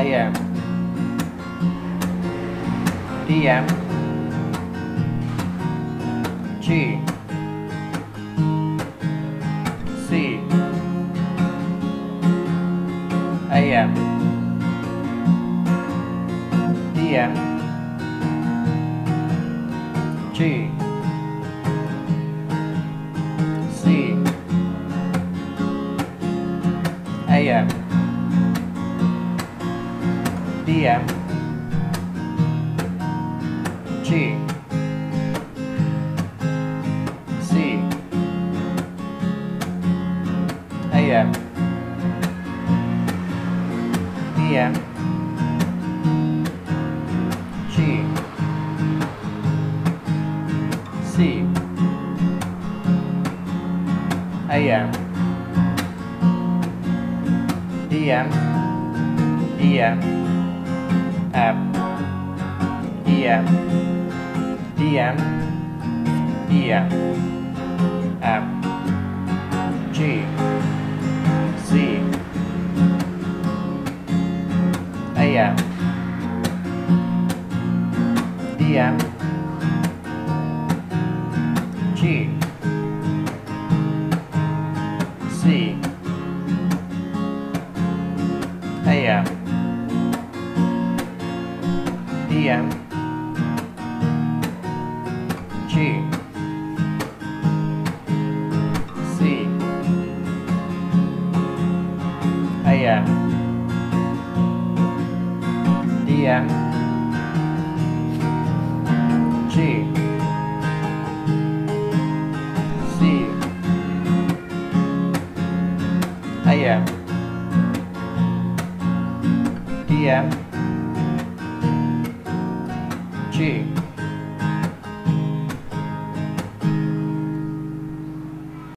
AM, DM, G, C, AM, DM, G, C, AM, DM, G, C, AM, DM, G, C, AM, DM, EM, F, EM, DM, EM, F, G, C, AM, DM, G, C, AM, DM, G, C, AM, DM, G, C, AM, DM, G,